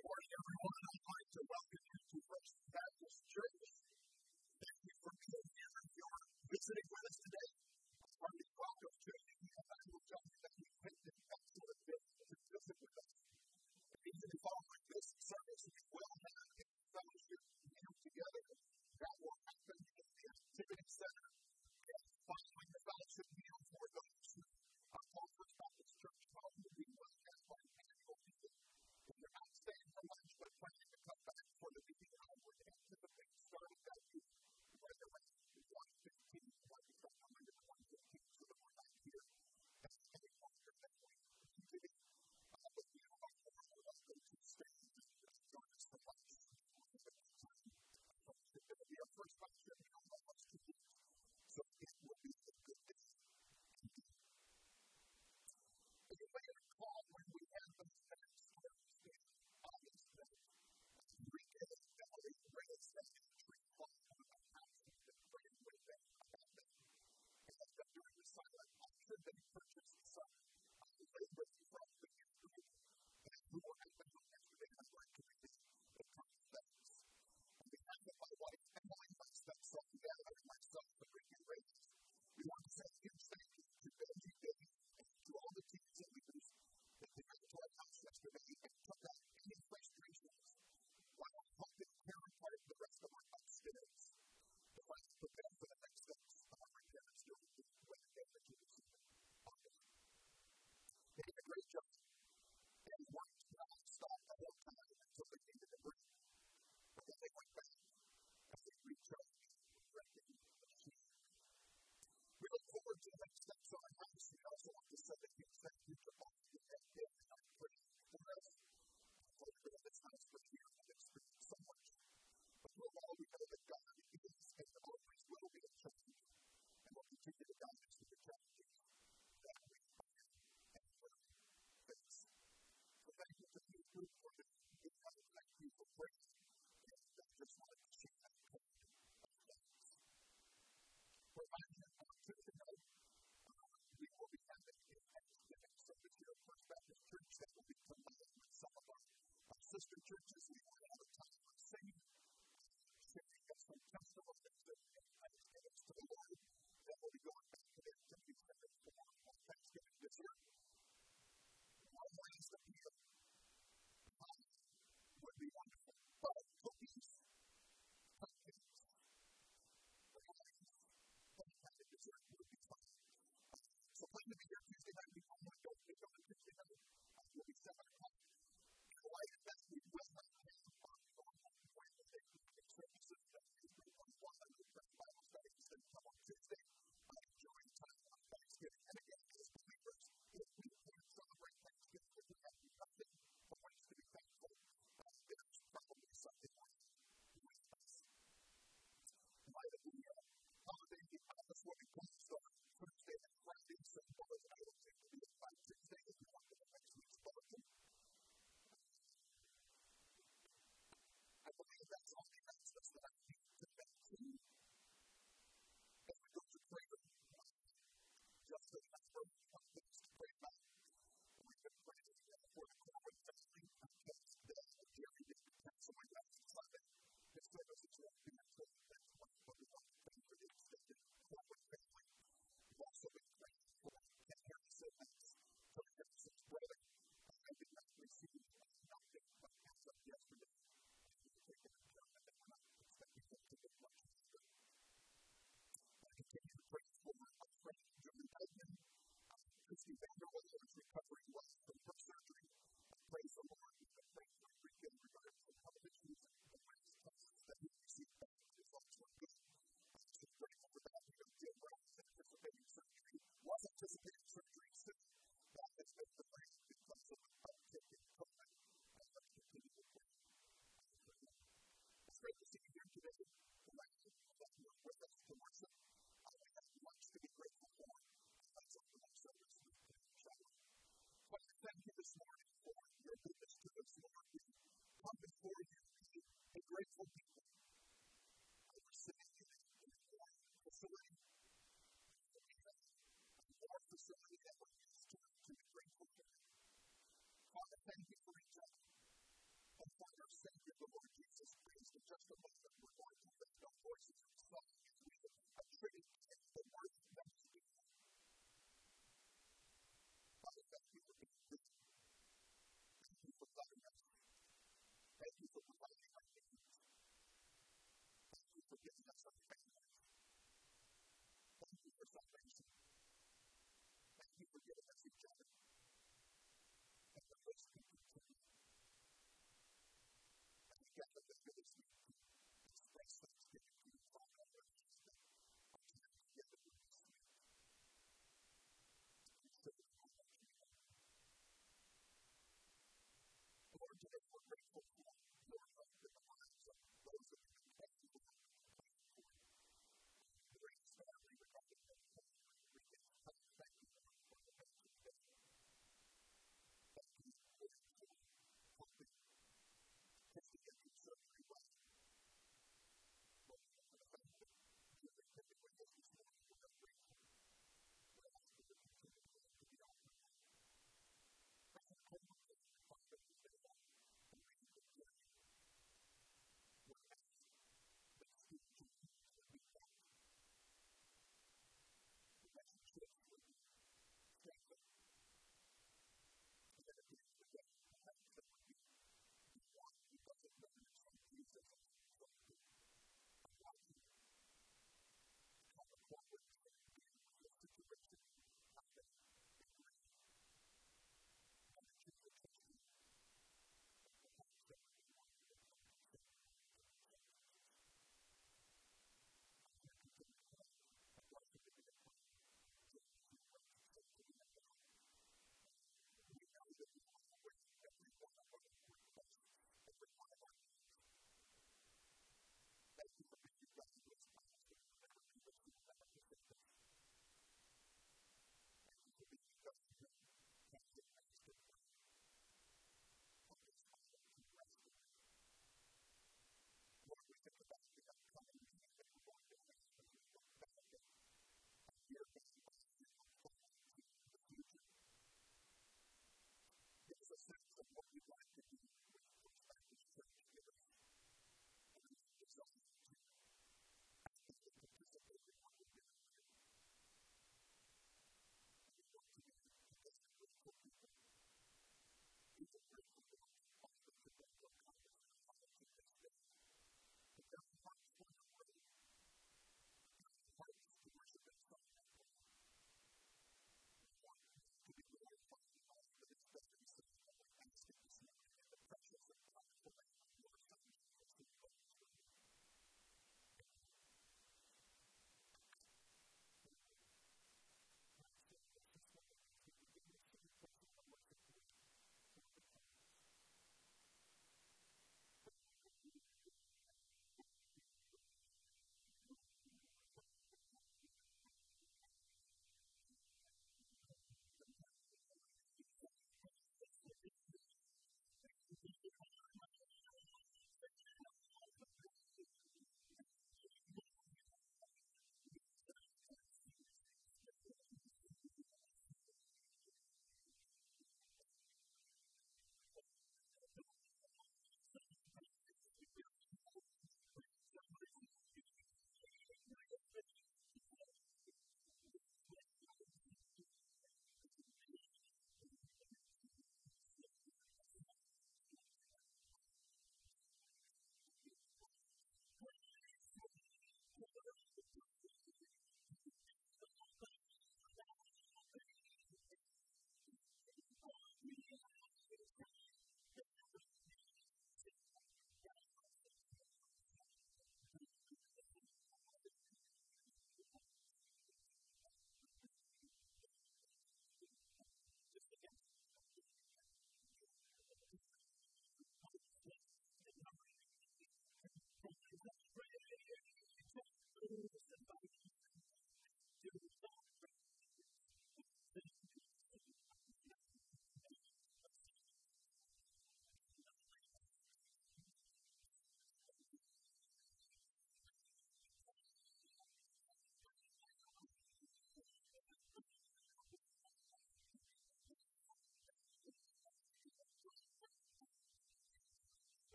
Good morning, everyone. I'd like to welcome you to First Baptist Church. Thank you for being here. If you're visiting with us today, I'm heartily welcome to you. And I will tell you that we picked an excellent day to visit with us. Immediately following this service, we will have a fellowship meal together that will happen in the activity center. And following the fellowship meal, for those who are called First Baptist Church home, will be welcomed by an annual meeting. If you're not staying for lunch but planning to come back for the meeting, I would anticipate starting that meeting right around 1:15. Like we start coming to 1:15 so that we're not here any longer than we need to be. But you are more than welcome to stay and join us for lunch. It's going to be our first fellowship meal in almost 2 weeks, so it will be a good day. As you may recall, when we had those next stories in August, that Enrique and Valerie raised that tree farm on the house and prayed with them about that. And during the silent auction, they purchased some labor from the youth group and who were at the home yesterday. I'd like to read a couple of things. On behalf of my wife, Emily, myself, and myself, Enrique Reyes, we want to say a huge thank you to Benji, Dave, and to all the teams and leaders that came out to our house yesterday and took out any frustrations while helping tear apart the rest of our upstairs to try to prepare for the next steps of our repairs during the weather damage we received in August. They did a great job and worked non-stop the whole time until they needed a break. But then they went back as they recharged and rented the machine. We look forward to the next steps of our house. We also want to say a huge thank you to all of you that did and are praying for us. For this house for here and experienced so much. But through all, we know that God is and always will be in charge and will continue to guide us through the challenges that we are and will face. So thank you to the youth group for this income. Thank you for praying. And I just wanted to share that code of thanks. Remind you on Tuesday night, we will be having a Thanksgiving service here at First Baptist Church that will be combined with some of our sister churches. We will have a time of singing, sharing some testimonies and thanksgivings to the Lord. Then we'll be going back to the activity center for Thanksgiving dessert. One last appeal. Would be wonderful. But cookies, cupcakes, any kind of dessert would be fine. So plan to be here Tuesday night. We don't want to go on Tuesday night. We'll be 7 o'clock. In light of that, we will not have our normal Wednesday evening services that we do on 100 Bible studies that come on Tuesday. Enjoy time on Thanksgiving. And again, as believers, if we can't celebrate Thanksgiving, if we have nothing for which to be thankful, there's probably something wrong with us. In light of the holiday, that's what we call Thursday and Friday, so those items need to be by Tuesday if you want to the next week's bulletin. I believe that's all the announcements that I need to make to you. As we go to prayer, just a number of things to pray about. We've been praying for the corporate family against death. Jerry did cancel my last Sunday. His services won't be until next month, but we want to pray for the extended corporate family. We've also been praying for Ken Harrison, Tony Harrison's brother. I did not receive an update, but as of yesterday, we've taken a turn and we're not expecting him to get much longer. I continue to pray for our friend Julie Dykeman. Christy Vanderwall is recovering well from her surgery. Praise the Lord. We've been praying for Enrique in regards to health issues and the last tests that he received back. Results were good. So grateful for that. We know Jim Brown is anticipating surgery. Was anticipating surgery soon. That has been delayed because of an uptick in COVID. And let's continue to pray. It's great to see you here today. Glad that you are with us to worship. We have much to be grateful for. Let's open up service with prayer. Father, thank you this morning for your goodness to us, Lord. We come before you, a grateful people. We're sitting in a facility. We have more facility than we're used to be grateful for. Father, thank you for each other. And Savior, the Lord Jesus Christ. In just a moment, we're going to lift our voices in song as we attribute the worship that is due. Father, thank you for being good. Thank you for loving us. Thank you for providing our needs. Thank you for giving us our families. Thank you for salvation. Thank you for giving us each other. And the list can continue. And we gather together this week to express thanksgiving to you, Father, for the things that our time together with this week. Consider how much you have. Lord, today we're grateful for your love in the lives of those that have been connected with us. Grace family, regarding them, we can thank you, Lord, for the message today. Thank you, Lord, for helping Christy get through surgery well. Lord, for the fact that you have been with us this morning, we're grateful. We're asking you to continue to be our God. As a co-worker, Father, we say that we read the journey. We're asking that you continue to be that. The relationships would be strengthened. And that at the end of the day, the fact that would be one because of the Son Jesus and so we allow you to come forward and deal with the situation of the degree and that you would take you and the fact that we want you to come and say, I'm going to continue to pray. I'm going to continue to pray. So you want to say to me that we know that you are with every one of our requests, every one of our needs. Thank you for being with us in this class. Never leave us, you will never forsake us.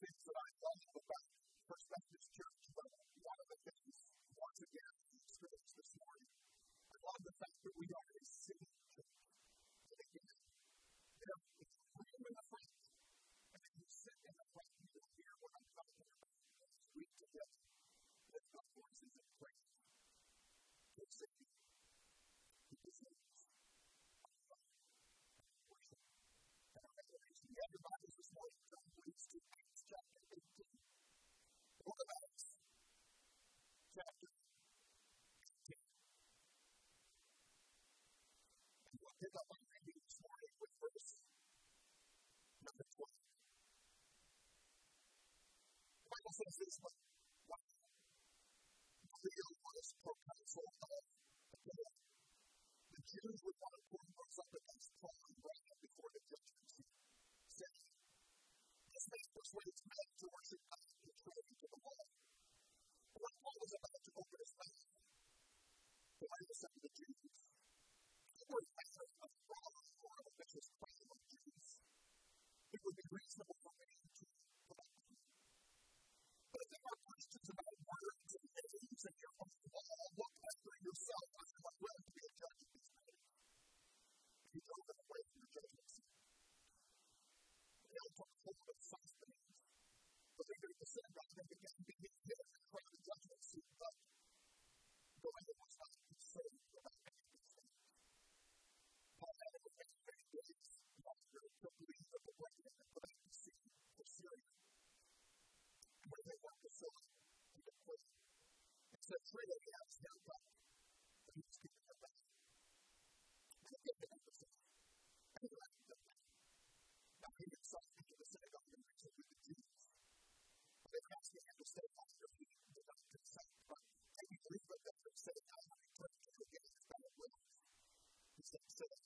things that I love about First Baptist Church, but one of the things, once again, in the scriptures this morning, I love the fact that we are a singing church. And again, there is room in the front, and if you sit in the front, you will hear what I'm talking about. As we together lift our voices in praise, to sing, to praise, worship, and adoration. You have your Bibles this morning, turn please to Acts chapter 18. The book of Acts, chapter 18. And we'll pick up our reading this morning with verse number 12. The Bible says this, but when Leo was proconsul of Achaia, the Jews would want to put those up against Paul and bring him before the judgment seat, saying, this man persuades men to worship God contrary to the law. But when Paul was about to open his mouth, the Bible said to the Jews, it was matter of fraud or of a vicious crime of Jews. It would be reasonable for me to correct them. But if there are questions about words and names and your own law, look after yourself. I am not willing to be a judge of these matters. He drove them away from the judgment seat. They all took hold of Sosthenes, the leader of the synagogue, and began beating him in front of the judgment seat. But the leader was not concerned about any of these things. Paul had over many days longer took leave of the brethren and put out to sea for Syria. And when they went to Philip, he declared, and said, freely he has no doubt that he was keeping them back. And he gave them emphasis, and he left them back. Now he himself into the synagogue and reasoned with the Jews. They were asking him to stay longer. He did not consent, but taking leave of them and said, I will return to you again if God wills. He said, sit down.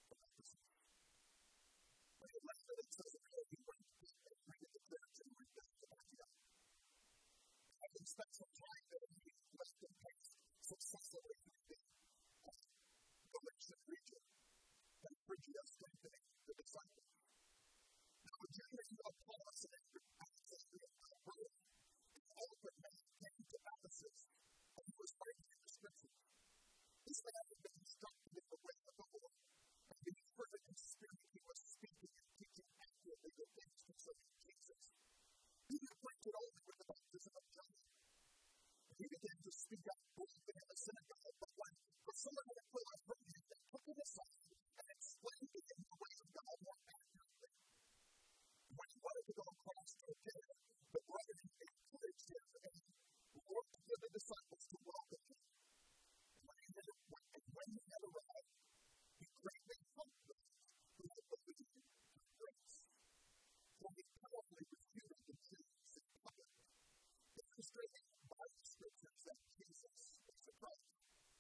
When he left it, it says, he went to and greeted the church and went back to Antioch. Having spent some time there, he left and passed successively through the Galatian region and Phrygia, strengthening the disciples. Now, the journey of Apollos and Alexander and Alberta, the eloquent man came to Ephesus, and he was writing in the scriptures. This man had been instructed in the way of the Lord, and being fervent in spirit, he was speaking and teaching accurately the things concerning Jesus. He was acquainted only with the baptism of John. He began to speak out boldly in the synagogue, but when Priscilla and Aquila heard him, they took him aside and explained to him the way of God more accurately. When he wanted to go across to Achaia, the brethren encouraged him and worked with the disciples to welcome him. When he had arrived, he greatly helped those who had believed in grace. For he powerfully refuted the Jews in public, demonstrating by the scriptures that Jesus is the Christ.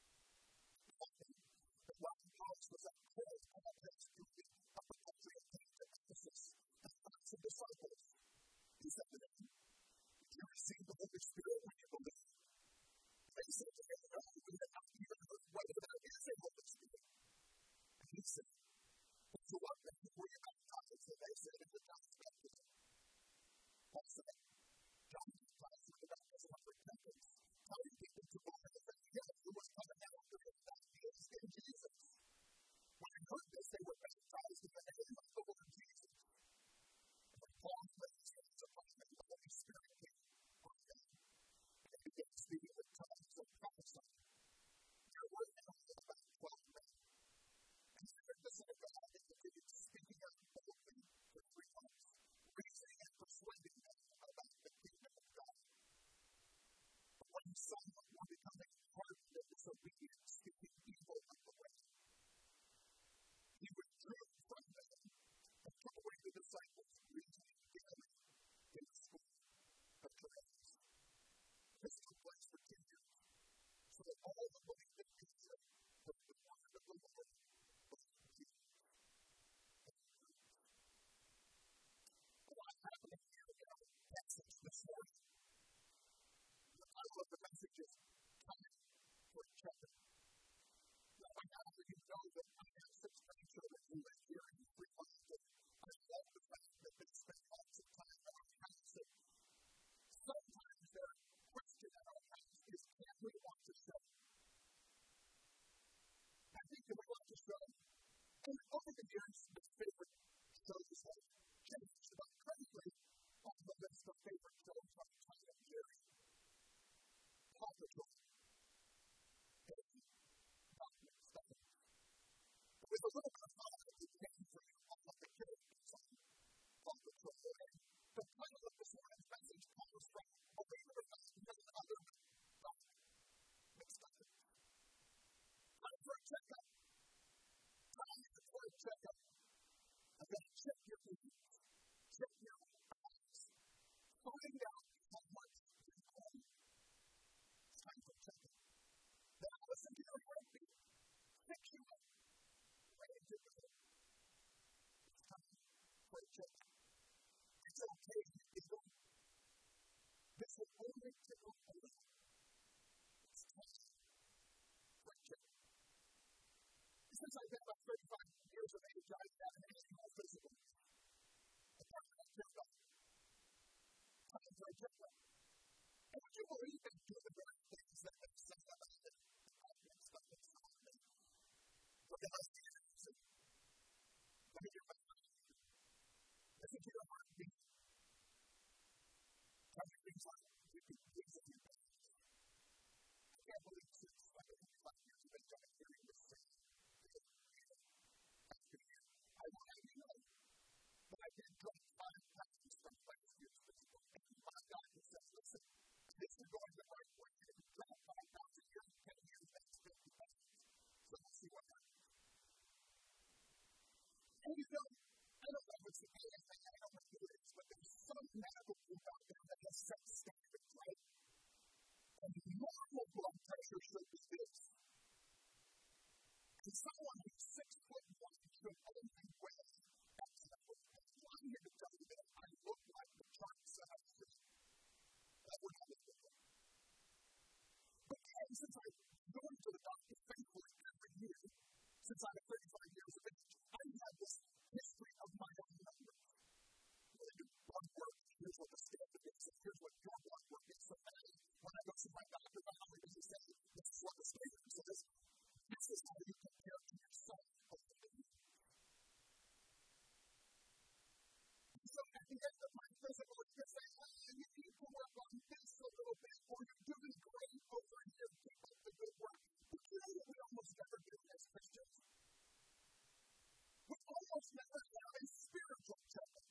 But while Apollos was at court, Paul passed through the upper country and came to Ephesus and found some disciples. He said to them, did you receive the Holy Spirit when you believed? They said to him, no, we have not even heard whether there is a Holy Spirit. And he said, to what then were you baptized? And they said, in the John's baptism. Paul said, John baptized with the baptism of repentance, telling people to believe that him who was coming after him, that is in Jesus. When they heard this, they were baptized in the name of the Lord Jesus. And when Paul laid his hands upon them, the Holy Spirit came on them, and they began speaking with tongues and prophesying. There were in all about 12 men. And he entered the synagogue and continued speaking out boldly for 3 months, reasoning and persuading them about the kingdom of God. But when he saw them were becoming hardened and disobedient, speaking evil of the way, he withdrew from them and took away the disciples, reasoning daily in the school of Churce. This took place for 2 years, so that all who believed in Jesus heard the word of the Lord was Jesus. A lot happening here in our passage this morning. The title of the message is Time for Each Other. Now, by now, we And over the years, the favorite shows have changed, but currently, on the list of favorite shows are Tom and Jerry, Paw Patrol, and Dr. Stone. With a little bit of fun, I could name for you all of the characters on Paw Patrol. And the title of this morning's message comes from, believe it or not, none other than Doc McStuffins. Time for a checkup. Time for a checkup. I'm going to check your ears, check your eyes, find out how much you're growing. It's time for a checkup. Then I'll listen to your heartbeat, fix you up, ready to go. It's time for a checkup. It's okay if you don't. This will only take a little. It's time for a checkup. Since I've been about 35 years of age, I've had an annual physical. A time for a checkup. Time for a checkup. And would you believe they do the very things that they say about it? Stuff that's not me. Look at my ears. Look at your mouth. Listen to your heartbeat. Tell me things like you can breathe in your mouth. I can't believe since I've been 35 years of age, I'm hearing this thing. I want to know that I did drop 5 pounds from last year's physical. And my doctor says, listen, this is going the right way. If you drop 5 pounds a year, 10 years, that's 50 pounds. So we'll see what happens. And you know, I don't know if it's the anything, I don't know who it is, but there's some medical group out there that has set standards, right? And normal blood pressure should be this. And someone who's 6'1" should only weigh X number. And I'm here to tell you that I look like the Churce that I should. That would not look good. But then, since I'm going to the doctor faithfully every year, since I'm 35 years of age, I have this history of my own numbers. When I do blood work, here's what the standard is, and here's what your blood work is. So now, when I go see my doctor, my doctor doesn't say, this is what the standard says. This is how you compare to yourself over the years. So at the end of my physical, it's going to say, you need to work on this a little bit, or you're doing great over here, keep up the good work. But you know what we almost never do as Christians? We almost never have a spiritual checkup.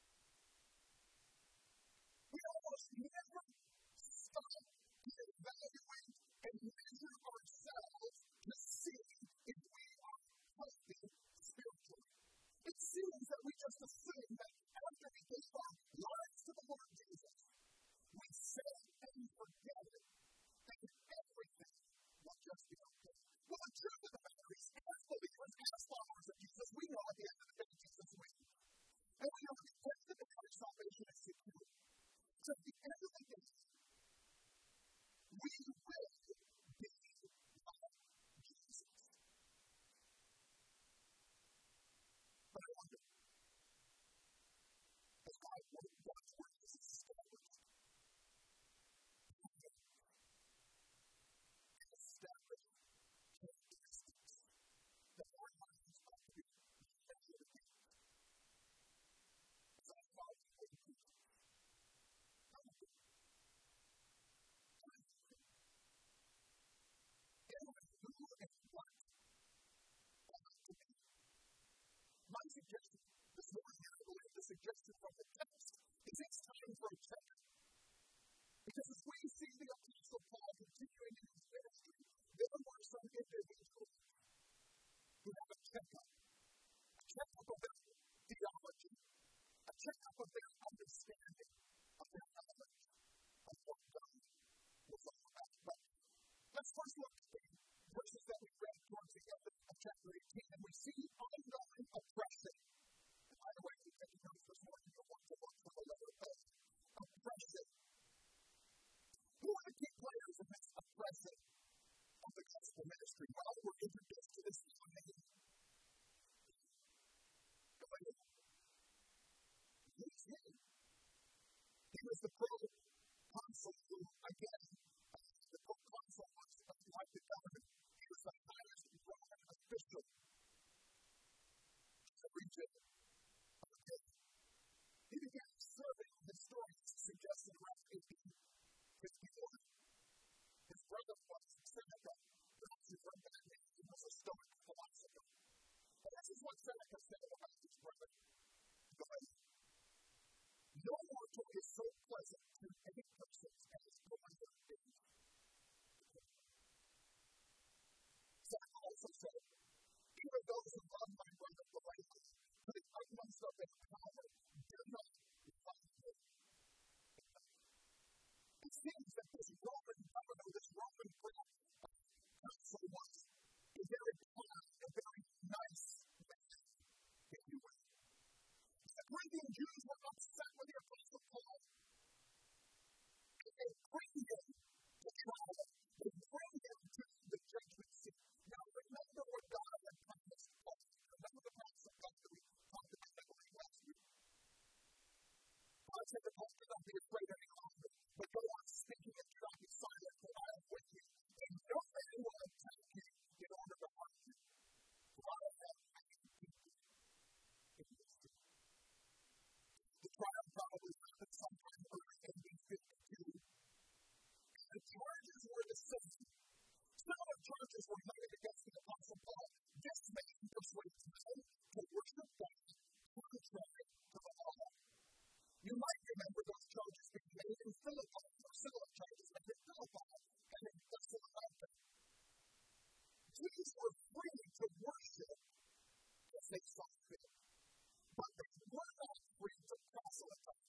We almost never stop to evaluate and measure ourselves to see if we are healthy spiritually. It seems that we just assume that after we gave our lives to the Lord Jesus, we say and forget it, and everything will just be okay. Well, the truth of the matter is, as believers, as followers of Jesus, we know at the end of the day Jesus wins. And we know at the end of the day our salvation is secure. So at the end of the day, we will be like Jesus. But I wonder, as God's word is established, and established characteristics that our lives ought to be measured against. As I follow the Lord Jesus, my suggestion this morning, I believe the suggestion from the text is it's time for a checkup. Because as we see the Apostle Paul continuing in his ministry, there were some individuals who have a checkup of their theology, a checkup of their understanding, of their knowledge, of what God was all about. But let's first look at the verses that we read towards the end of chapter 18, and we see ongoing oppression. And by the way, if you take notes this morning, you'll want to look for the letter A. Oppression. Who are the key players in this oppression of the gospel ministry? Well, we're introduced to this young man. Who's he? He was the proconsul who, again, the proconsul was like the governor. He was the highest Roman official. suggests in around 1851, his brother was Seneca. Perhaps you've read that name. He was a Stoic philosopher. And this is what Seneca said about his brother. No mortal is so pleasant to any person as going their days. Seneca also said, even those who love my brother blameless, to the utmost of their power, do not love him. It seems that this Roman governor, this Roman consul was a very kind, a very nice man, if you will. The Corinthian Jews were upset with the Apostle Paul. And they bring him to trial. They bring him to the judgment seat. Now remember what God had promised Paul. Remember the promise of God that we talked about, I believe, last week. God said to Paul, do not be afraid any longer, but go on speaking and do not be silent, for I am with you. And no man will attack you in order to harm you. For I have many people in this city. The trial probably happened sometime early in AD 52. And the charges were the same. Some of the charges were made against the Apostle Paul. This man persuades men to worship God contrary to the law. You might remember those charges being made in Philippi, or similar charges made in Philippi, and in Thessalonica. Jews were free to worship as they saw fit, but they were not free to proselytize.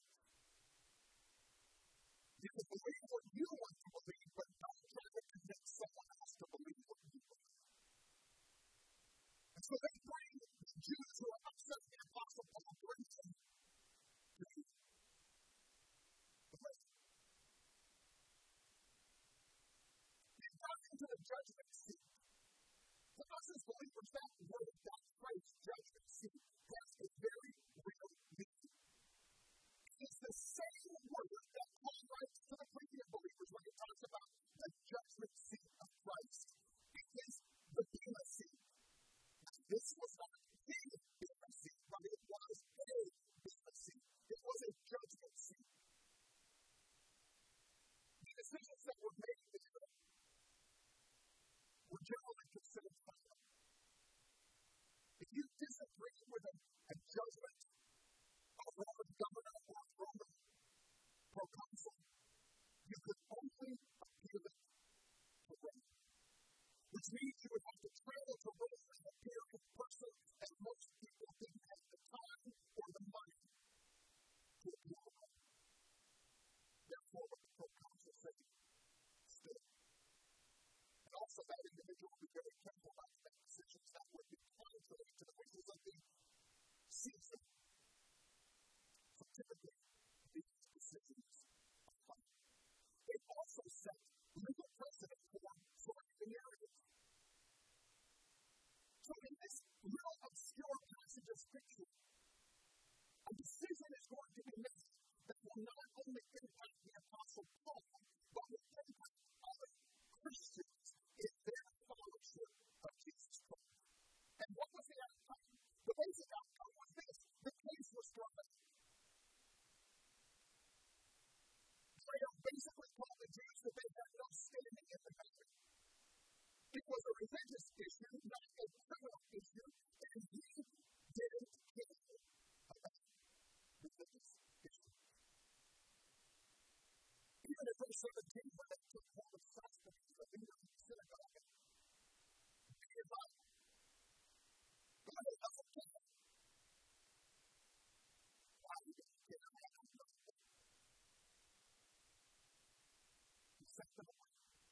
You can believe what you want to believe, but don't try to convince someone else to believe what you believe. And so they bring the Jews who are upset with the Apostle Paul, bring them to the place. They brought him to the judgment seat. For us as believers, that word, that phrase, judgment seat, has a very real meaning. It's the same word that Paul writes to the Corinthian believers when he talks about the judgment seat of Christ. It is the Bema seat. This was not the Bema seat, but it was a Bema seat. It was a judgment seat. The decisions that were made there were generally considered final. If you disagree with a judgment of a Roman governor or a Roman proconsul, you could only appeal it to Rome. Which means you would have to travel to Rome and appear in person, and most people didn't have the time or the money to appeal to Rome. Therefore, what the proconsul said stood. And also, that individual would be very careful not to make decisions that would be contrary to the wishes of the Caesar. So typically, these decisions are final. They also set legal precedent for the narrative. So in this little obscure passage of Scripture, a decision is going to be made that will not only impact the Apostle Paul, but will impact other Christians in their fellowship of Jesus Christ. And what was the outcome? The basic outcome was this: the case was thrown. Prayer basically told the Jews that they had no standing in the matter. It was a religious issue, not a criminal issue, and he didn't care about religious issues. Even in verse 17, when they took hold of Sosthenes, the leader of the synagogue, he advised, God doesn't care. Why do you care? I don't know. He sent them away.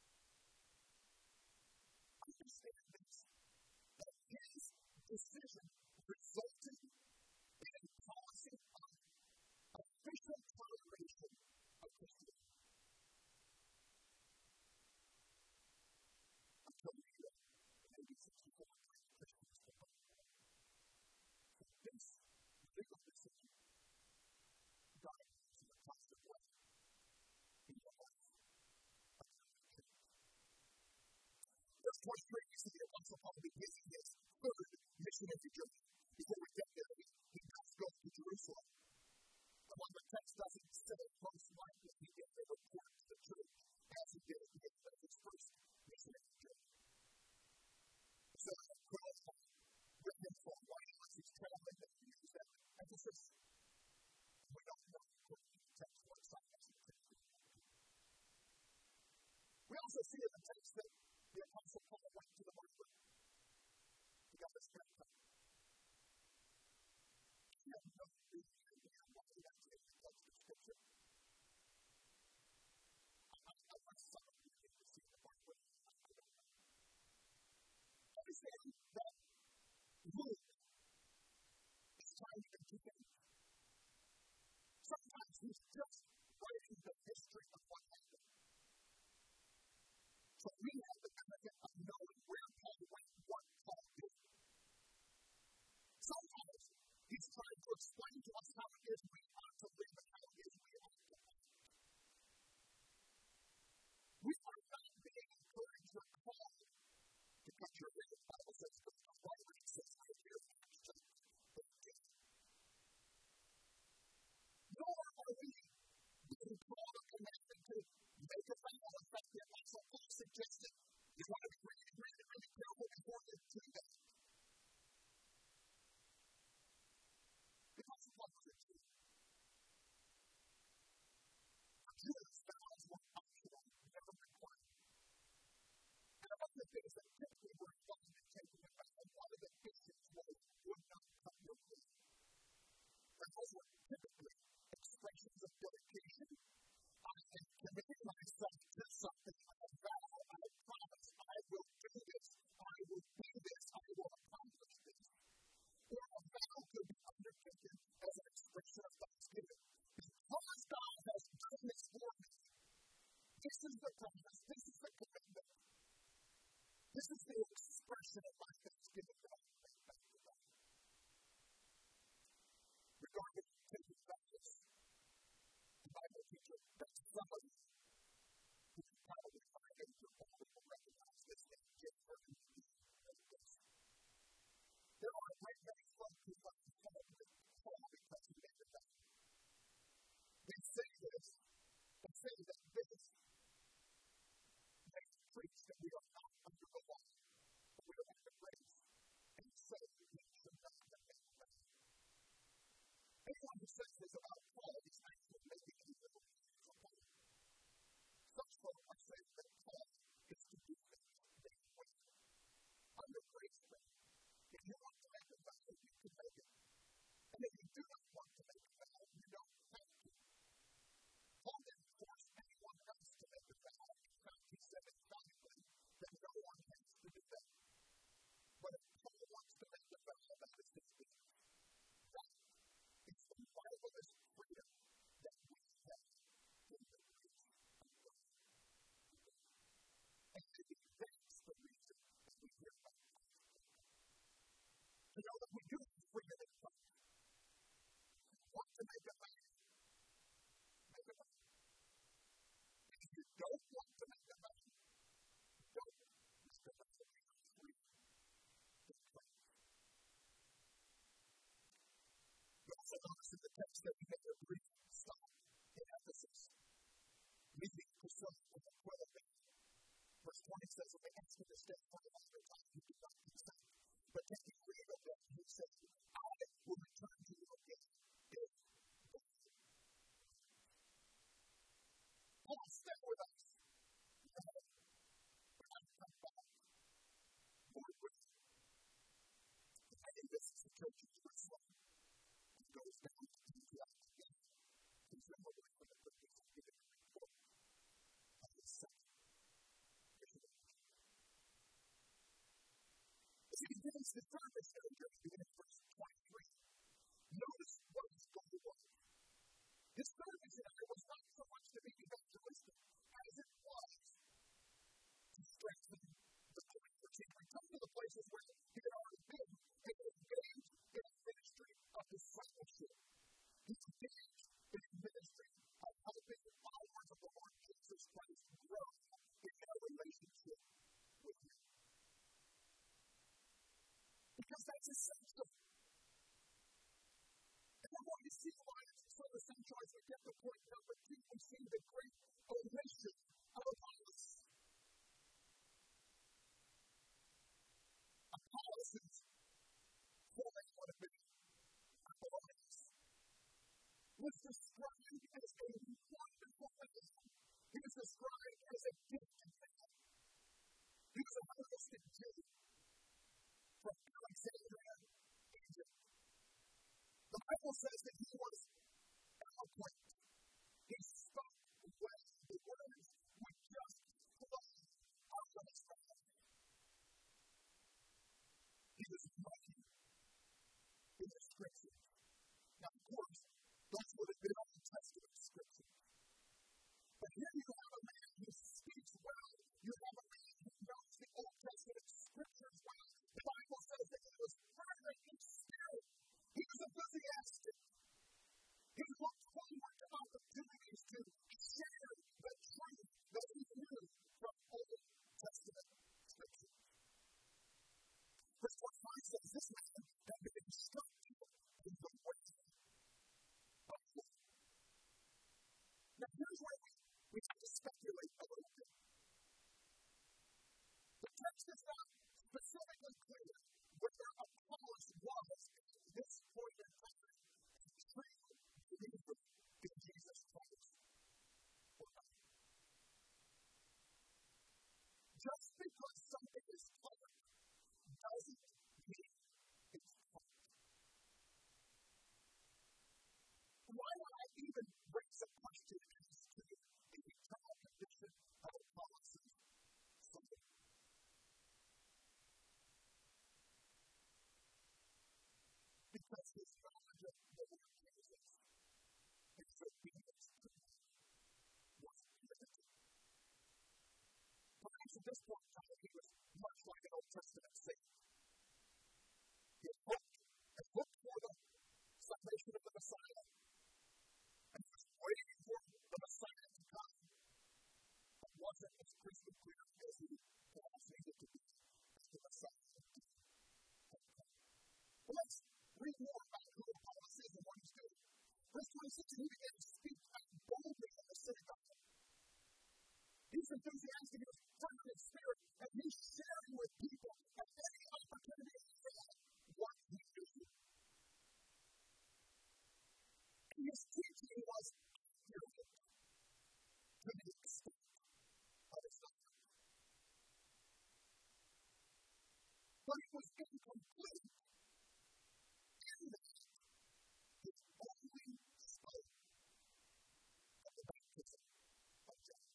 Understand this, that his decision resulted in a policy of official toleration of Christianity. Until the year 1864, Christians were not there. This legal decision died in a positive way in the life of the church. Verse 23, you see the Apostle Paul beginning his third missionary journey. Before we get there, he does go to Jerusalem. And when the text doesn't say most likely he gave a report to the church as he did at the end of his first missionary journey. So Christ had written for a while as he's traveling that he used that emphasis. We don't know according to the text what Silas and Timothy were. We also see in the text that the Apostle Paul went to the market. He got his haircut. He had no idea why he actually in the text of Scripture. I wish some of you get to see the market. I don't know. Understand that Luke is trying to do things. Sometimes he's just writing the history of what happened. So we have the benefit of knowing where Paul went, what Paul did. Sometimes he's trying to explain to us how it is we ought to live and how it is we ought to act. We are not being encouraged or called to cut your hair. The Bible says, go to barber, it says, right here, nor are we being called or commanded to make a vow. In fact, the Apostle Paul suggested you want to be really careful before you do that. Because of what was it to? For Jews, vows were optional, never required. And one of the things that typically were involved in taking a vow, one of the issues was would not cut your hair. Vows were typically expressions of dedication. I am committing myself to something. I vow, I promise, I will do this, I will be this, I will accomplish this. Or a vow could be undertaken as an expression of thanksgiving. Because God has done this for me, this is the promise, this is the commitment. This is the expression of my thanksgiving that I will make back to God. Regarding taking vows, the Bible teacher, that some of you who can probably find in your Bible will recognize this name, Jennifer and this. There are a great many folk who find fault with Paul because he made a vow. They say this. They say that this makes preach that we are not under the law, but we are under grace. And so we should not have made a vow. Anyone who says this about Paul is actually making a little for Paul. Such folk are saying that Paul is to do things their way. Under grace, if you want to make a vow, you can make it. And if you do not want to make a vow, you don't have to. Paul didn't force anyone else to make a vow. In fact, he said emphatically that no one has to do that. But if Paul wants to make a vow, that is his business. That is the marvelous freedom that we have in the grace of God. And maybe that's the reason that we hear about God. To know that we do have freedom in Christ. Want to make a vow? Make a vow. And if you don't want to make a vow, don't make a vow. We are free in Christ. You also notice in the text that we make a brief stop in Ephesus, meeting Priscilla and Aquila there. Verse 20 says, "And they asked him to stay for a longer time. He did not consent. But taking leave of them, he said, I will return to you again if God wills." Paul, stay with us. No, we're not to come back. Lord willing. I think this is the church of Jerusalem. It goes down to Antioch again. Presumably for the purpose of giving a report of the second mission. As he begins the third missionary journey, beginning in verse 23, notice what his goal was. His third missionary was not so much to be evangelistic as it was to strengthen the believers. He returned to the places where he had already been and engaged in a ministry of discipleship. He engaged in a ministry of helping followers of the Lord Jesus Christ grow in their relationship with him. Because that's essential. And we're going to see why it's so essential so as we get to point number 2, we see the great omission of Apollos. Apollos' full name would have been Apollos. Was described as a wonderful man. He was described as a gifted man. He was a Hellenistic Jew from Alexandria, Egypt. The Bible says that he was eloquent. He spoke well. The words would just flow out of his mouth. He was mighty in the scriptures. Now, of course, those would have been Old Testament scriptures. But here you have a man who speaks well. You have a man who knows the Old Testament scriptures well. The Bible says that he was fervent in spirit. He was enthusiastic. He looked forward to opportunities to share the truth that he knew from Old Testament scriptures. Verse 25 says, this man had been instructed in the way of God. Now, here's where we have to speculate a little bit. The text is not specifically clear whether Apollos was, at this point in time, a true believer in Jesus Christ or not. Just because something is taught doesn't mean it's taught. Why would I even raise a question as to the eternal condition of Apollos' soul? Because his knowledge of the Lord Jesus, his obedience to him, was limited. Perhaps at this point in time, he was much like an Old Testament saint. He had hoped for the salvation of the Messiah, and he was waiting for the Messiah to come, but wasn't as crystal clear as he perhaps needed to be as the Messiah had come. Well, let's read more about who Apollos is and what he's doing. Verse 26, he began to speak out boldly in the synagogue. He's enthusiastic, he was fervent in spirit, and he's sharing with people at any opportunity he had what he knew. And his teaching was accurate to the extent of his knowledge. But it was incomplete in that he only spoke of the baptism of John.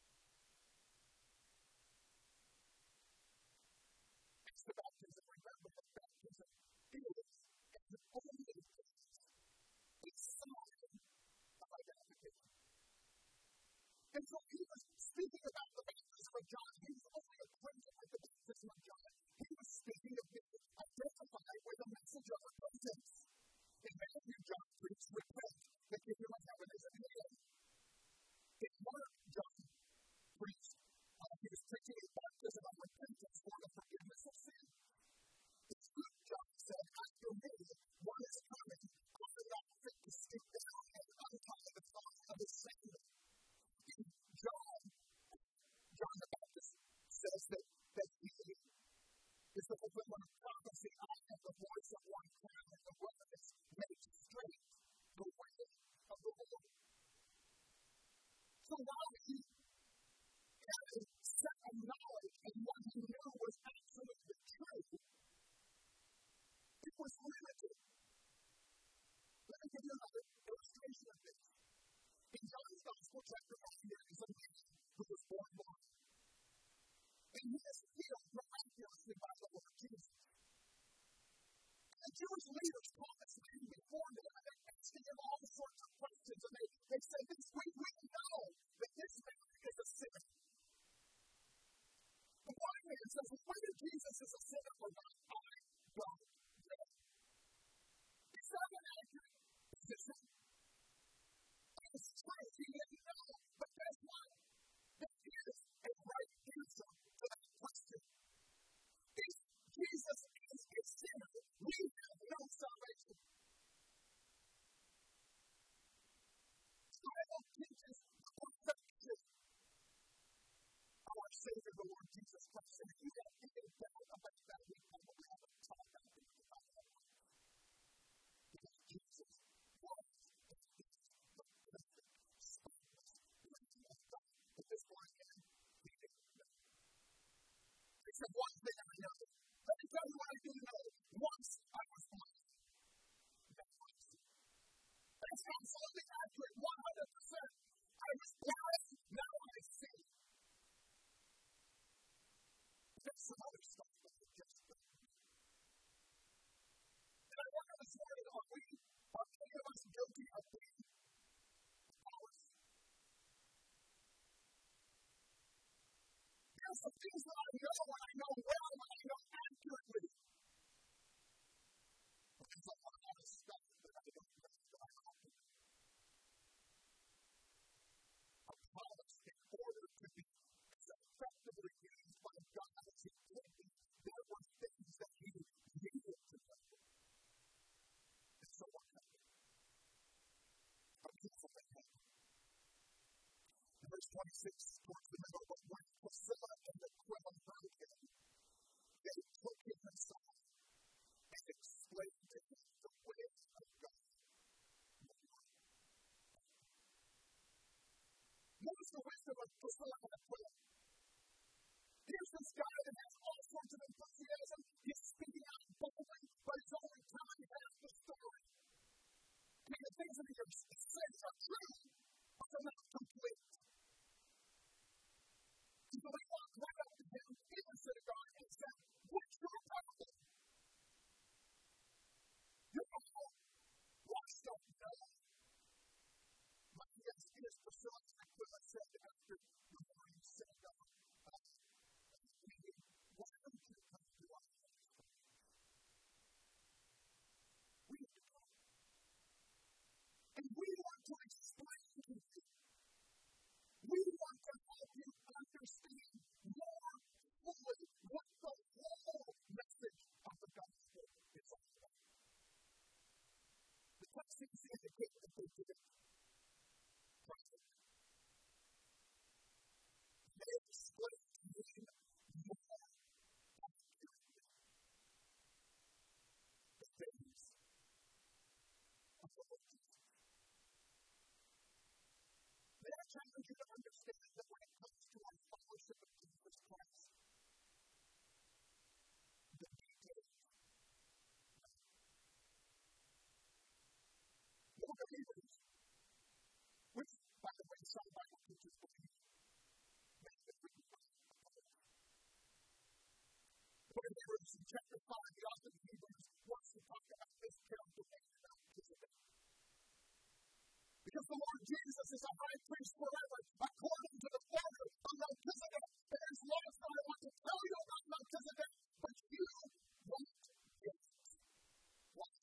It's the baptism, remember that baptism is, and only is, a sign of identification. And so he was speaking about the baptism of John. He was only acquainted with the baptism of John. He was speaking of being identified with a message of repentance. In Matthew, John preached, repent, the kingdom of heaven is at hand. In Mark, John preached, he was preaching a baptism of repentance for the forgiveness of sin. In Luke, John said, after me, one is coming, I am not fit to stoop down and untie the thong of his sandal. In John the Baptist says that he is the fulfillment of prophecy. I am the voice of one crying in the wilderness, make straight the way of the Lord. So while he had a set of knowledge and what he knew was absolutely true, it was limited. Let me give you another illustration of this. In John's Gospel, chapter 1, there is a man who was born blind. And he is healed miraculously by the Lord Jesus. And the Jewish leaders call this man before them, and they're asking him all sorts of questions, and they say, we know that this man is a sinner. The blind man says, whether Jesus is a sinner or not, I don't know. Is that an accurate position? It's true, he didn't know, but guess what? There is a right answer to that question. If Jesus is a sinner, we have no salvation. said, one thing I know. Let me tell you what I do know. Once I was blind. That's absolutely accurate, 100%. I was blind, now I see. There's some other stuff that I just don't know. And I wonder this morning, are any of us guilty of being powerless? There's some things that I know, and I know well, and I know accurately. But there's a lot of stuff that I don't know that I ought to know. A promise in order to be effectively used by God as He did, there were things that He needed to know. And so what happened? A beautiful thing happened. In verse 26, towards the middle, but when Priscilla and Aquila heard him, they took him aside and explained to him the way of God. What is the wisdom of Priscilla and Aquila? Here's this guy that has all sorts of enthusiasm. He's speaking out boldly, but he's only telling half the story. I mean, the things that he says are true, but they're not complete. And so they walked right up to him in the synagogue and said, "What's your problem? You're all washed up now." But yes, Priscilla and Aquila said after the morning synagogue, "Why don't you come to our house? We need to come. And we want to explain to you. We want to help you understand more fully what the whole message of the gospel is all about." The text seems to indicate that they did it privately. They explained to him more accurately the things of the Lord Jesus. May I challenge you to understand that when it comes to our fellowship of Jesus Christ, the details matter. More believers, which, by the way, some Bible teachers believe, make the written Bible a public. But in Hebrews chapter 5, the author of Hebrews wants to talk about this character named Melchizedek. Because the Lord Jesus is a high priest forever, according to the order of Melchizedek. And there's lots that I want to tell you about Melchizedek, but you won't get it. Why?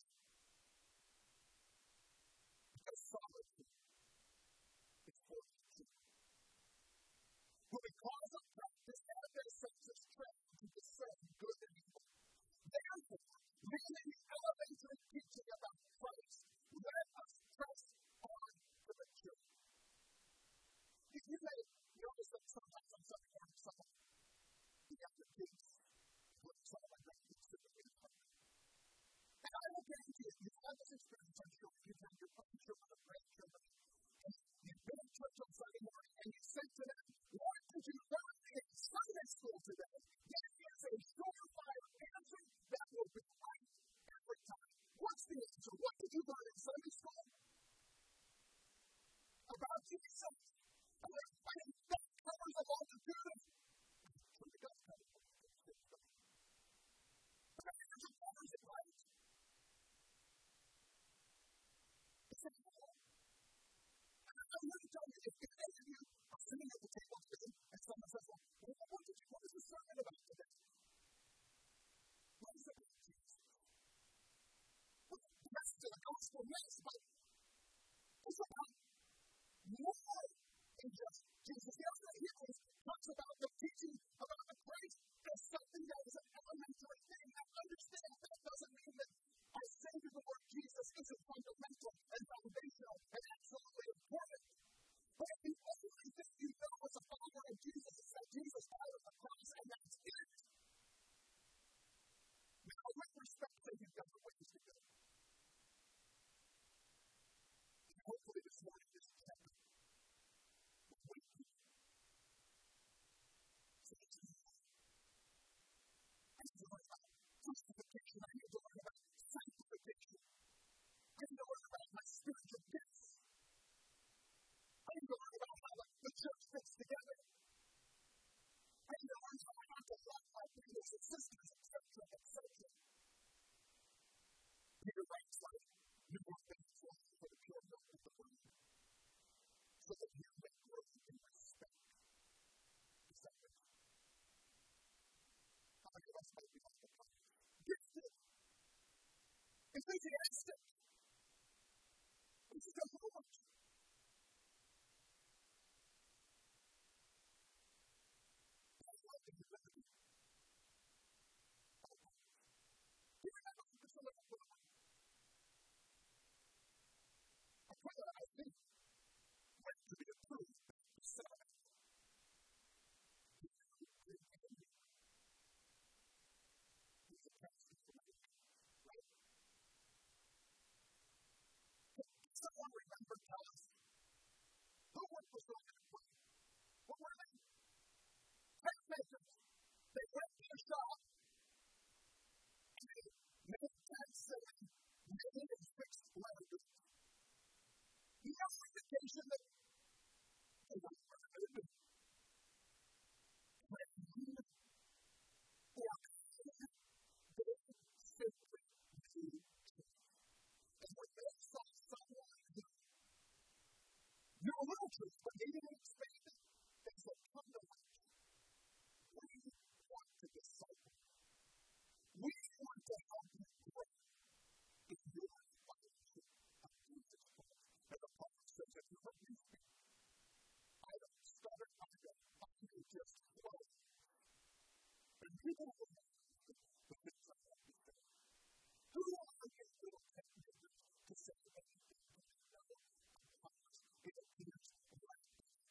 Because sovereignty is for the Jew. Who because of practice have their senses trained to discern good and evil. Therefore, leaving the elementary teaching about Christ, let us press on to the church. You may notice that sometimes on Sunday morning, some of the younger kids put some of my grandkids to the video. And I will guarantee you, you've had this experience, I'm sure, you've had your own children or grandchildren, and you've been in church on Sunday morning, and you said to them, "What did you learn in Sunday school today?" That is a surefire answer that will be right every time. What's the answer? What did you learn in Sunday school? About Jesus. I mean, that covers a multitude. It truly does cover a multitude. But the answer covers it right. It's a rule. I'm going to tell you, if any of you are sitting at the table today and someone says, "Well, what was the sermon about today?" What is it about Jesus? Well, the message of the gospel, yes, but it's about more than just Jesus. The author of Hebrews talks about the teaching about the Christ as something that is an elementary thing. Now, understand that doesn't mean that our Savior, the Lord Jesus, isn't fundamental and foundational and absolutely important. But the only thing you know as a follower of Jesus is that Jesus died on the cross, and that's it. Now, with respect to you've got the ways to go. thing went to be approved by the Sabbath. He's a pastor for me, right? Can someone remember, tell us, who was Roman employee? What were they? Tent makers. They went to a shop and they made tents and made and fixed leather goods. No indication that they were good, trained, or clean. They simply knew truth. And when they saw someone who knew a little truth but needed to expand it, they said, come to us. We want to disciple. We want to help you grow in your relationship of Jesus Christ. And the Bible says, if you don't use me, I don't stutter, I can just flow. And people will know the things I have to say. Who are you little techniques to say anything that you know because it appears right?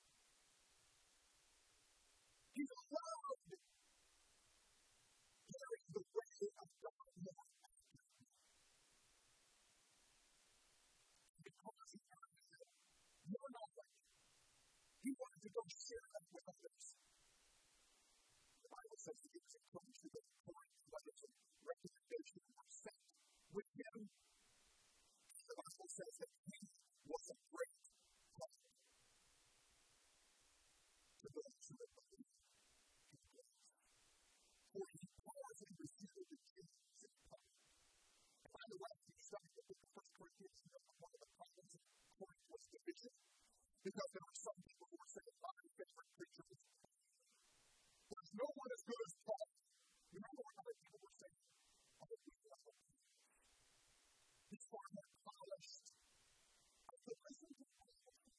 He's allowed carrying the way of God more accurately. Because he had more knowledge, he wanted to go share that with others. The Bible says that he was encouraged to go to Corinth, letters of recommendation were sent with him. The Bible says that he was a great help to those who had believed in Christ. For he paused and received the Jesus in power. And by the way, if you study the book of 1 Corinthians, you know that one of the problems of Corinth was division. Because there were some people who were saying, my favorite preacher is Paul. There's no one as good as Paul. You remember what other people were saying? Other people are like him. He's far more polished. I said, listen to Paul.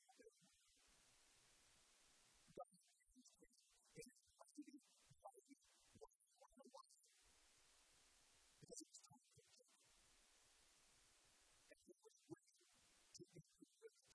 God used him in a mighty, mighty way. What was it? Because it was time to take. And he was ready to include it.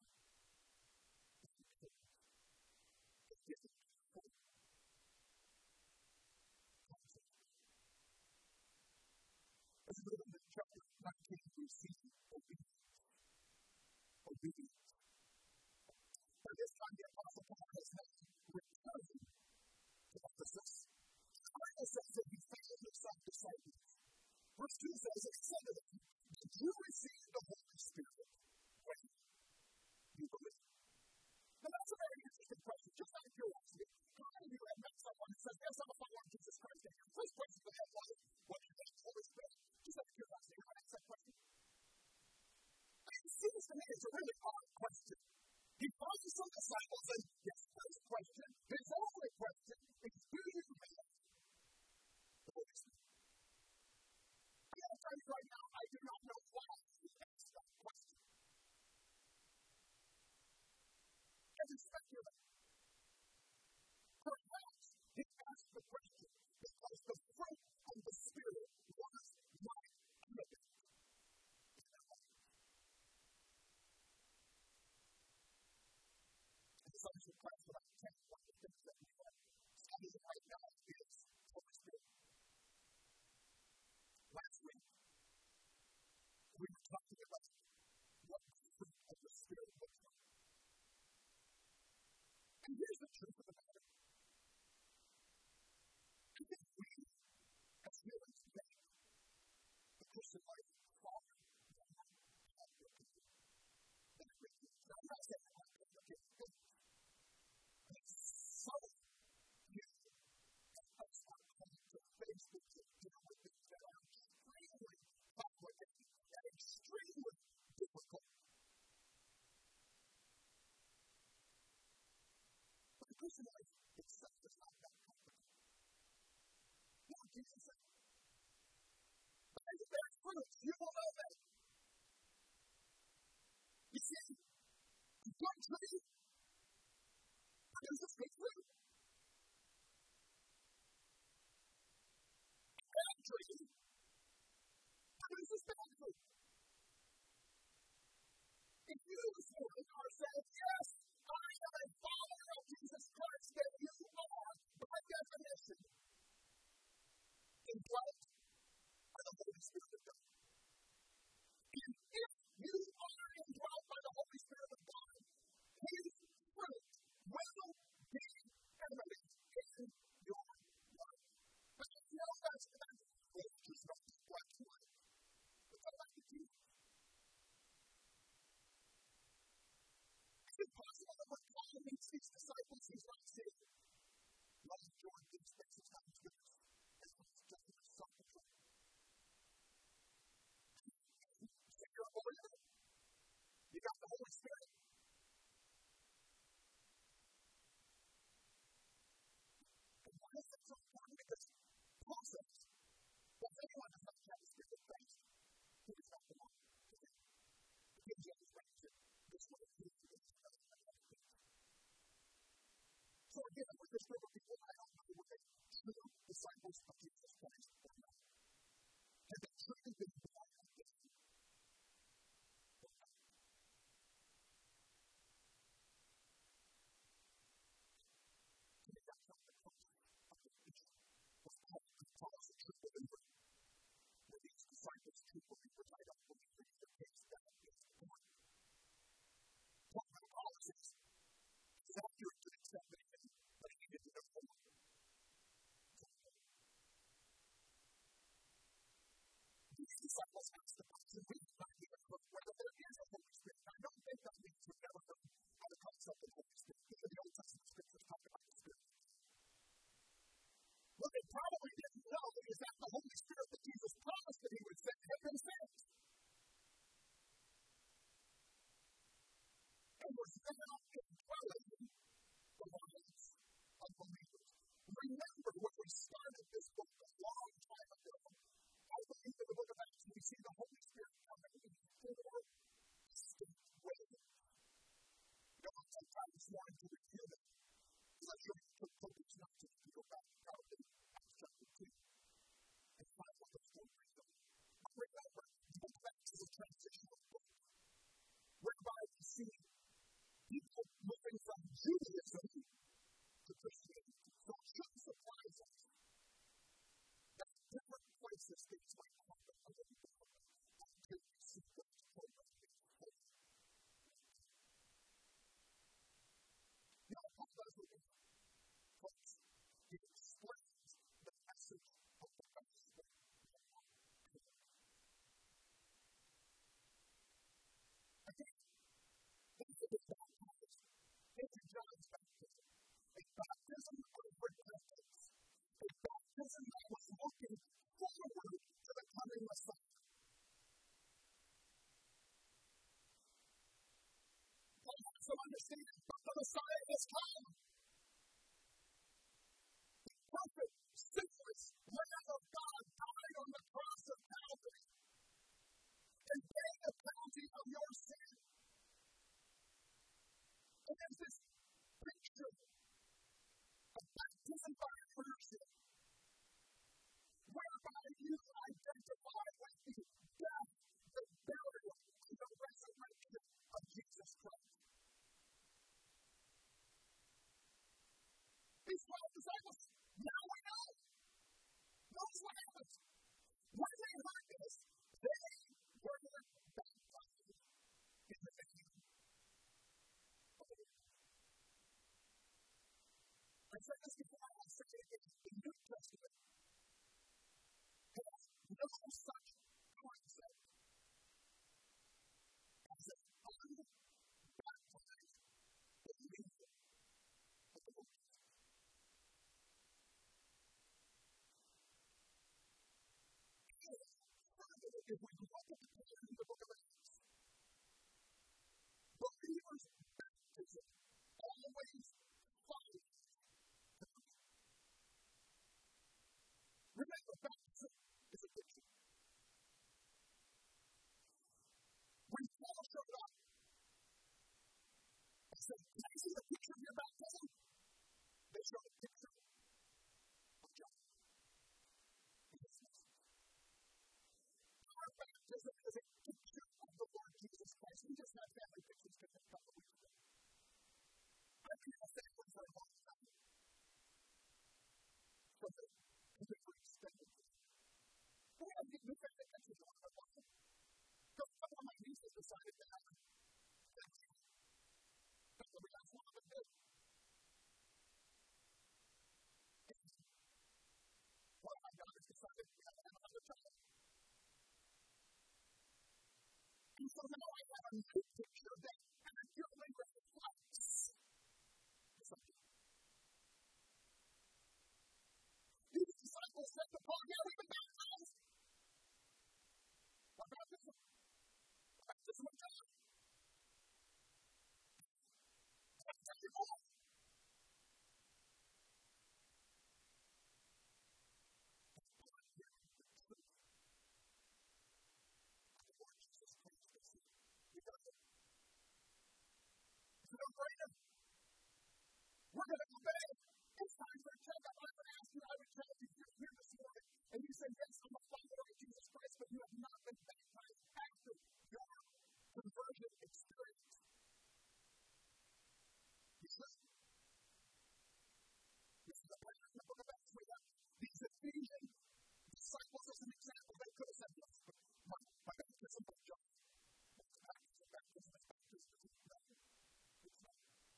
As we go into chapter 19, we see obedience. Obedience. By this time, the Apostle Paul has now returned to Ephesus. The Bible says that he found himself disciples. Verse 2 says, and he said to them, did you receive the Holy Spirit when you believed? Now, that's a very interesting question. Just out of curiosity, how many of you have met someone who says, yes, I'm a follower of Jesus Christ? And your first question they have was, what do you think the Holy Spirit? Just out of curiosity, you ask that question? It seems to me it's a really odd question. He finds some disciples, and his first question, his only question, is, do you have the Holy Spirit? I'm going to tell you right now, I do not know why he asked that question. It's speculative. Perhaps he asked the question because the fruit of the Spirit was not evident in their life. In the Sunday school class that I attend, one of the things that we are studying right now is Holy Spirit. Last week, we were talking about what the fruit of the Spirit looks like. And here's the truth of the matter. I think we, as humans, make the Christian life far more complicated than it really is. Now, I'm not saying it's not complicated things. But it's so new that us are coming to face things and deal with things that are extremely complicated and extremely difficult. The Christian life itself is not that complicated. You know what Jesus said? As it bears fruits, you will know that. You see, a good tree produces good fruit. A bad tree produces bad fruit. If you this morning are indwelt by the Holy Spirit of God. And if you are indwelt by the Holy Spirit of God, His fruit will be evident in your life. But you know that's just not black and white. But go back to Jesus. Is it possible that when Paul meets these disciples, he's not saying, love, joy, peace, patience, kindness, goodness, and gentleness, self-control? So you're a believer. You got the Holy Spirit. And why is that so important? Because Paul says, well, if anyone does not have the Spirit of Christ, he does not belong to him. The King James writes it this way, he is the Spirit of God. So again, with this group of people, I don't know were they true disciples of Jesus Christ or not. Had they truly been born again or not? To me, that's not the crux of the issue. Was Paul a true believer? Were these disciples true believers? I don't believe that the case that is born. What Paul says is accurate to accept anything, but he needed to know more. These disciples asked the question, we do not even know whether there is a Holy Spirit. I don't think that means we've never heard of the concept of Holy Spirit. Because the Old Testament scriptures talk about the Spirit. What they probably didn't know is that the Holy Spirit that Jesus promised that he would send had been sent. And was now indwelling the lives of believers. Remember when we started this book a long time ago, I believe in the book of Acts we see the Holy Spirit coming in four distinct ways. You don't have to take time this morning to review them. Because I'm sure you took this not to go back probably Acts chapter 2 and find what those four ways are. But remember, the book of Acts is a transitional book whereby we see people moving from Judaism to Christianity. So it shouldn't surprise us that different places things might happen a little differently until we see God's program being fulfilled. You know, Paul does it with folks. He explains the message of the gospel. Again, these are the baptized into John's baptism. A baptism of repentance. A baptism that was looking forward to the coming Messiah. Paul has some understanding, but the Messiah has come. The perfect, sinless Lamb of God died on the cross of Calvary and paid the penalty of your sin. And there's this picture of baptism by immersion, whereby you identify with the death, the burial, and the resurrection of Jesus Christ. These 12 disciples, now we know. Notice what happens. When they heard this, they were baptized in the name of the Lord. I said this before, I will say it again. The New Testament has no such concept as an unbaptized believer of the Lord Jesus. Further, if we look at the picture in the book of Acts, believers' baptism always follows. Remember, baptism is a picture. When Paul showed up and said, "Can I see the picture of your baptism?" They showed a picture of John. Our baptism is a picture of the Lord Jesus Christ. We just had family pictures taken a couple of weeks ago. I've been in a family for a long time. From the extended family. so now I have a new picture that accurately reflects something. These disciples said to Paul, yeah, we've been baptized. What baptism? The baptism of John. Tell you more. No-brainer. We're going to obey. It's time for a checkup. I would ask you, I would tell you, you're here this morning, and you say, yes, I'm a follower of Jesus Christ, but you have not been baptized after your conversion experience. You should. This is a pattern in the book of Acts. We have these Ephesian disciples as an example. They could have said, yes, but my baptism was John. Baptism is baptism. It's not.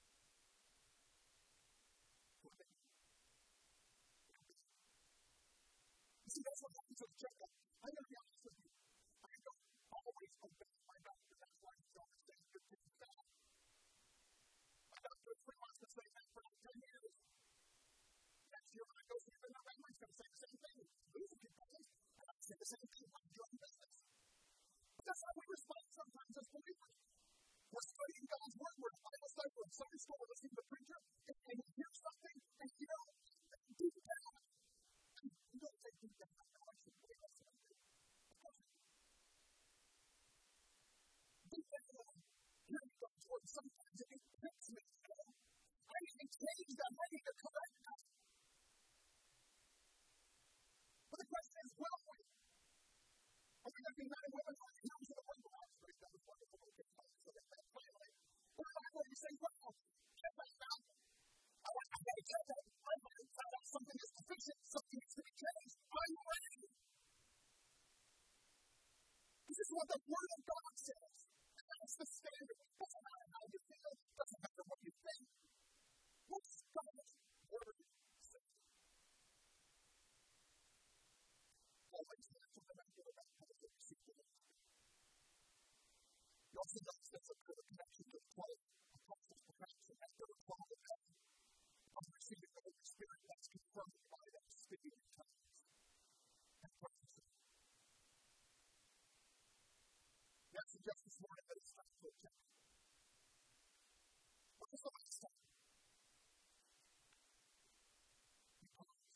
See, that's what happens with checkup. I'm going to be honest with you. I don't always obey my doctor. That's why he's always saying good things bad. My doctor at Fremont has been saying that for like 10 years. Next year when I go see him in November, he's going to say the same thing. These are good things. And I say the same thing. I'm doing business. But that's how we respond sometimes as believers. We're studying God's word. We're in Bible study. We're in Sunday school. We're listening to the preacher. And you hear something, and you know, deep down, you don't say deep down, I know I should believe that's what I do. Of course I do. Deep down, hearing God's word, sometimes it pricks me. I need to change that. I need to correct that. But the question is, will we? Are we going to be men and women who are in terms of the word of God? That was wonderful. So that finally, we're not going to say, well, get that now. I got to get that. I found out something is deficient, something needs to be changed. I'm ready. This is what the Word of God says. And that's the standard. It doesn't matter how you feel. It doesn't matter what you think. What's God's Word say? Always answer the matter about how to receive the Holy Spirit. You also notice there's a clear connection to the 12 apostles, perhaps, and there were 12 of them. Upon receiving the Holy Spirit, that's confirmed by them speaking in tongues and prophecy. That suggests this morning that it's time for a check. When was the last time you paused?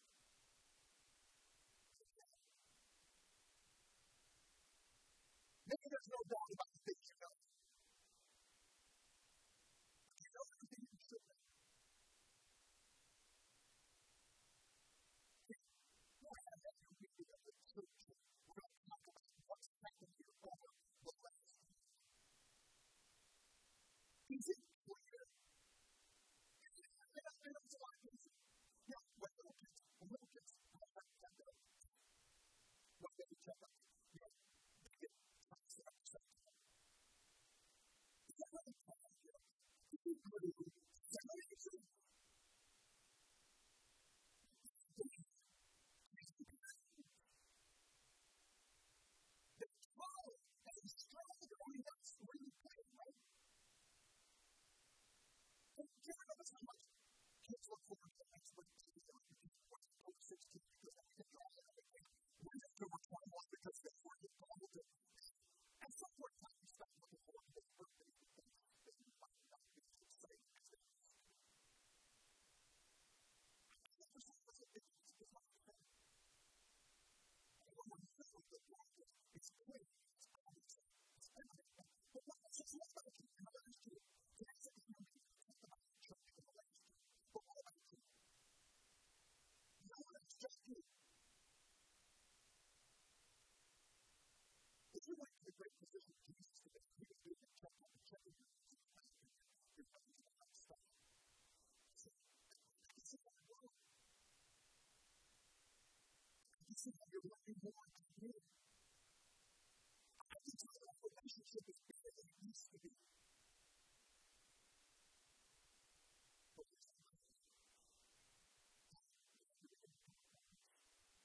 Maybe there's no doubt about the things you know. But you know everything you should know. We're going to have a meeting at the church. We're going to talk about what's happened here over the last year. Is it clear? I know it's a lot of things. Yeah, when little kids, I have to go. When they check up, they get touched at the same time. Is that what I'm talking about? Is it good? Is that what it is? Do you notice how much kids look forward to the next week? What's over 16 because they can draw everything. We're just over 21 because that's where you're called to. And some point in time, you start looking forward to his birthday and things that you might not be excited as they are. I think for some of us, it's not the thing. And when we're filled with love, it's clear, it's obvious, it's everything. But what is it? Let's look at the last year. Today's a good moment. But what about you? No one is just you. If you went to the great physician Jesus today, he was doing a checkup and checking your body's the right stuff. So, this is how it works. This is how you're looking forward to me. I can tell that relationship is bigger than it used to be.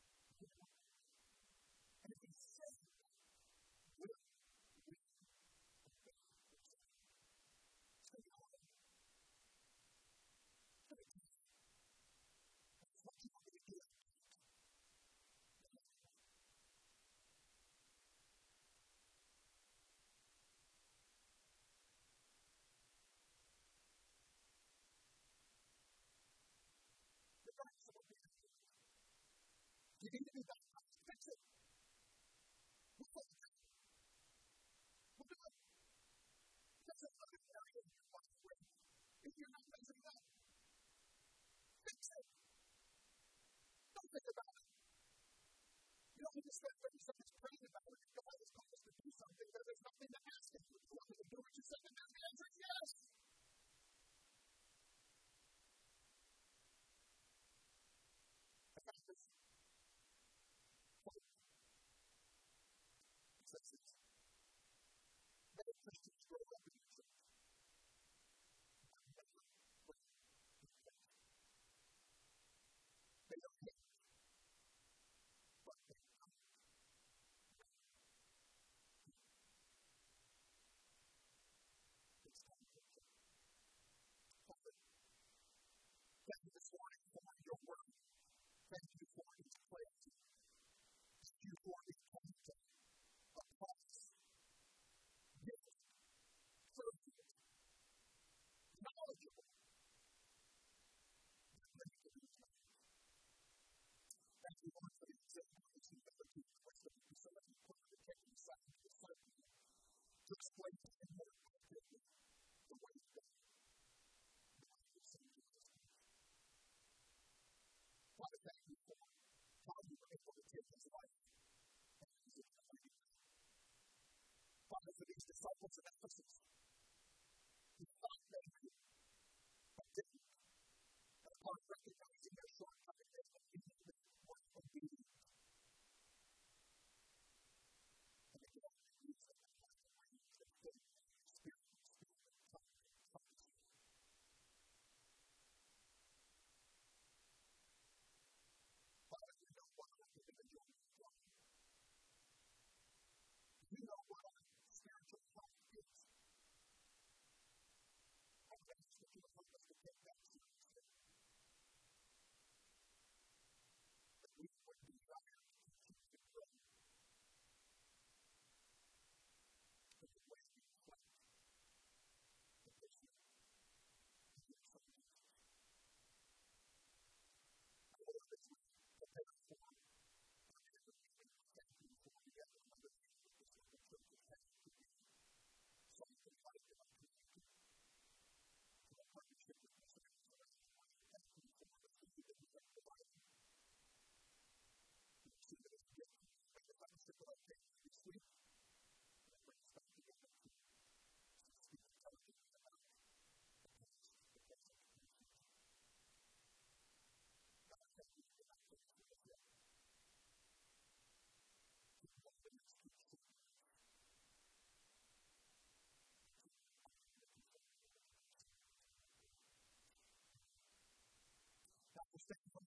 And if he says, we're You need to be baptized. Fix it. We'll fix it. We'll do it. There's another area in your life where if you're not measuring up, fix it. Don't think about it. You don't need to spend 30 seconds praying about it. If God has called us to do something, there's nothing to ask Him. If you want me to do it, you say, and the answer is yes. I got this quote. It says this. Many Christians grow up in the church. They don't hate, but they don't. It's time to change. Father, thank you this morning for your word. Thank you for its clarity. Thank you for its character, a promise, gift, perfect, knowledgeable, and ready to be taught. Thank you, Lord, for the examples and ability and wisdom you so that you put the taking aside of the disciple to explain to him more accurately the way of God. Father, thank you for how you were able to take his life and use it in a mighty way. Father, for these disciples of Ephesus, who thought they knew, but didn't, and upon recognizing their shortcomings, they immediately were obedient. And again, they used them in mighty ways that they experienced in the time of Christ. Father, you know what our individual needs are. You know what our spiritual health is. I pray that you would help us to take that seriously. That we would desire to continue to grow in the way we reflect the person of your Son Jesus. Lord, as we prepare for our Easter meeting, we thank you for together another meeting with this little church of heaven to be something like in our community, to a partnership with missionaries around the world. Thank you for the food that you have provided. We receive it as a gift. Make the fellowship of our faith be sweet, and bring us back together to speak intelligently about the past, the present, and the future. God, thank you for that gift for us yet. Keep helping us keep seeking. God, we thank you for